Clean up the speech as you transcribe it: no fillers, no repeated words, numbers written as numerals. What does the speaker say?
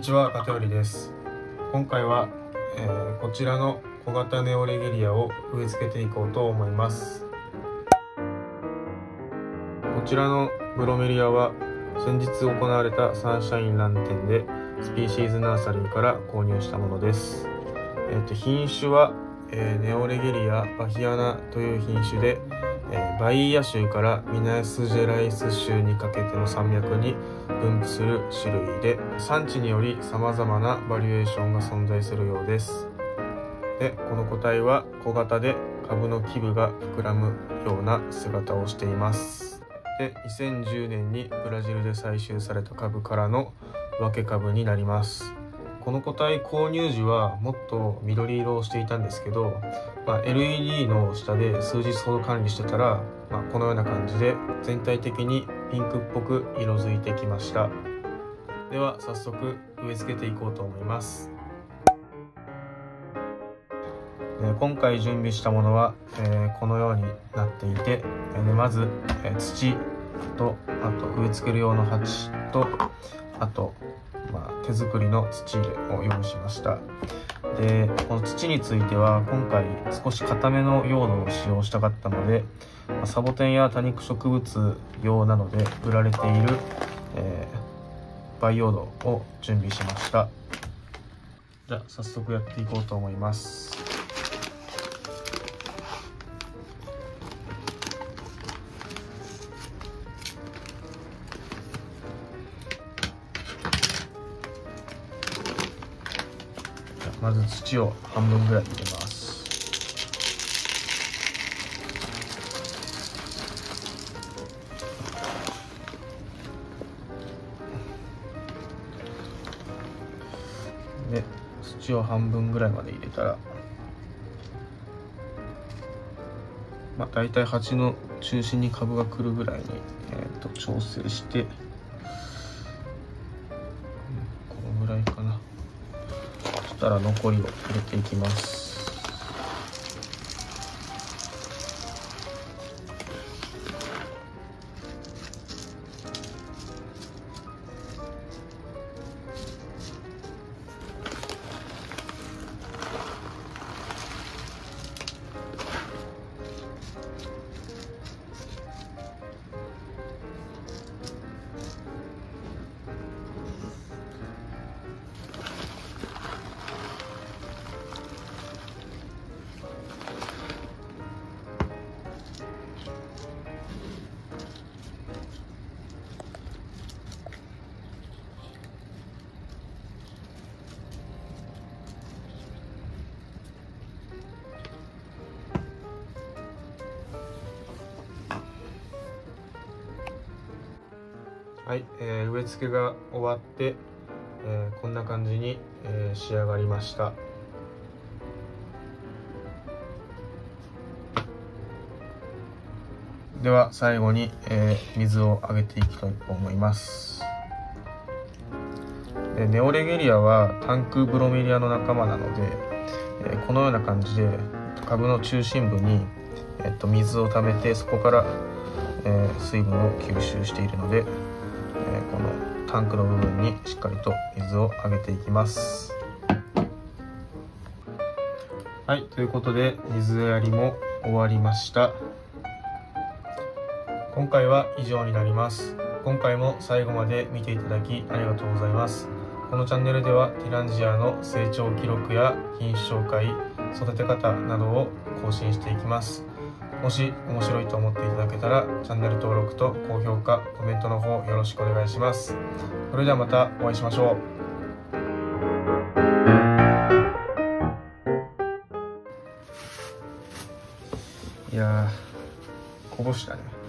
にちは、片寄です。今回は、こちらの小型ネオレゲリアを植え付けていこうと思います。こちらのブロメリアは先日行われたサンシャインラン展でスピーシーズナーサリーから購入したものです。品種は、ネオレゲリアバヒアナという品種で、バイーア州からミナスジェライス州にかけての山脈に分布する種類で、産地により様々なバリエーションが存在するようです。で、この個体は小型で株の基部が膨らむような姿をしています。で、2010年にブラジルで採集された株からの分け株になります。この個体購入時はもっと緑色をしていたんですけど、LED の下で数日ほど管理してたら、このような感じで全体的にピンクっぽく色づいてきました。では早速植え付けていこうと思います。今回準備したものは、このようになっていて、まず、土と、あと植え付ける用の鉢と、あと手作りの土入れを用意しました。で、この土については今回少し固めの用土を使用したかったので、サボテンや多肉植物用などで売られている、培養土を準備しました。じゃあ早速やっていこうと思います。まず土を半分ぐらい入れます。で、土を半分ぐらいまで入れたら、だいたい鉢の中心に株が来るぐらいに、調整して、このぐらいかな。そしたら残りを入れていきます。はい、植え付けが終わって、こんな感じに、仕上がりました。では最後に、水をあげていきたいと思います。ネオレゲリアはタンクブロメリアの仲間なので、このような感じで株の中心部に、水をためてそこから、水分を吸収しているので、このタンクの部分にしっかりと水をあげていきます。はい、ということで水やりも終わりました。今回は以上になります。今回も最後まで見ていただきありがとうございます。このチャンネルではティランジアの成長記録や品種紹介、育て方などを更新していきます。もし面白いと思っていただけたらチャンネル登録と高評価、コメントの方よろしくお願いします。それではまたお会いしましょう。いやー、こぼしたね。